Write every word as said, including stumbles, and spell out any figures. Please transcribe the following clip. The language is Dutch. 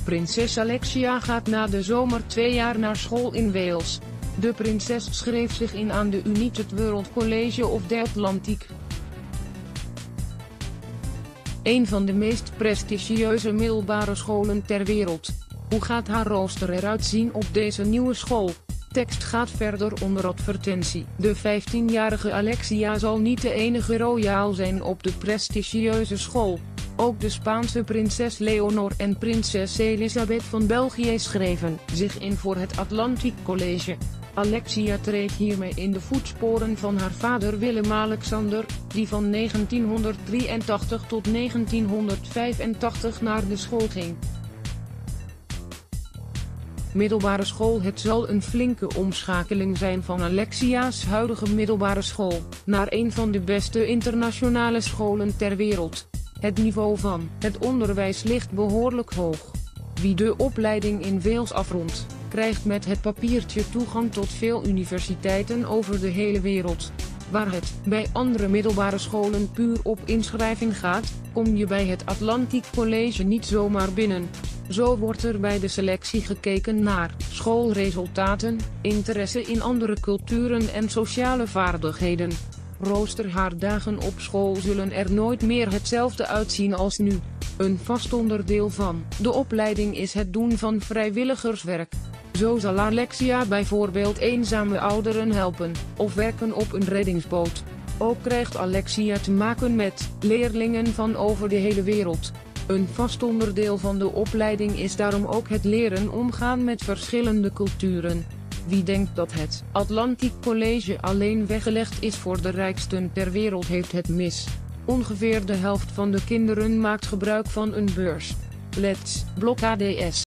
Prinses Alexia gaat na de zomer twee jaar naar school in Wales. De prinses schreef zich in aan de United World College of the Atlantic. Een van de meest prestigieuze middelbare scholen ter wereld. Hoe gaat haar rooster eruit zien op deze nieuwe school? Tekst gaat verder onder advertentie. De vijftienjarige Alexia zal niet de enige royaal zijn op de prestigieuze school. Ook de Spaanse prinses Leonor en prinses Elisabeth van België schreven zich in voor het Atlantic College. Alexia treedt hiermee in de voetsporen van haar vader Willem-Alexander, die van negentienhonderddrieëntachtig tot negentienhonderdvijfentachtig naar de school ging. Middelbare school. Het zal een flinke omschakeling zijn van Alexia's huidige middelbare school, naar een van de beste internationale scholen ter wereld. Het niveau van het onderwijs ligt behoorlijk hoog. Wie de opleiding in Wales afrondt, krijgt met het papiertje toegang tot veel universiteiten over de hele wereld. Waar het bij andere middelbare scholen puur op inschrijving gaat, kom je bij het Atlantic College niet zomaar binnen. Zo wordt er bij de selectie gekeken naar schoolresultaten, interesse in andere culturen en sociale vaardigheden. Rooster. Haar dagen op school zullen er nooit meer hetzelfde uitzien als nu. Een vast onderdeel van de opleiding is het doen van vrijwilligerswerk. Zo zal Alexia bijvoorbeeld eenzame ouderen helpen, of werken op een reddingsboot. Ook krijgt Alexia te maken met leerlingen van over de hele wereld. Een vast onderdeel van de opleiding is daarom ook het leren omgaan met verschillende culturen. Wie denkt dat het Atlantic College alleen weggelegd is voor de rijksten ter wereld heeft het mis. Ongeveer de helft van de kinderen maakt gebruik van een beurs. Let's block A D S.